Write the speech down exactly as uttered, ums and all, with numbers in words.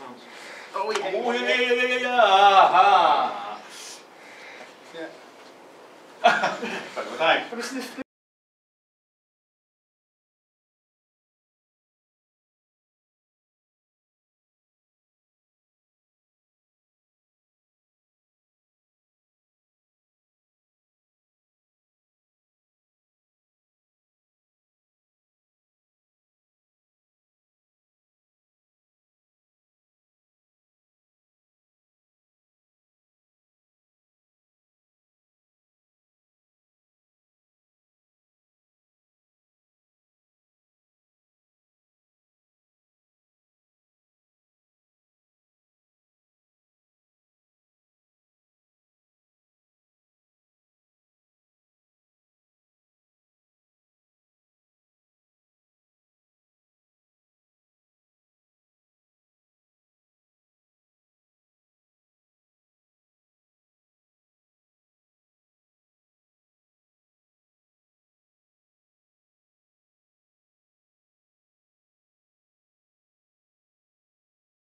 smells. Oh yeah. Oh yeah, yeah, yeah, yeah, yeah. Aha. Yeah. But we thank. But it's the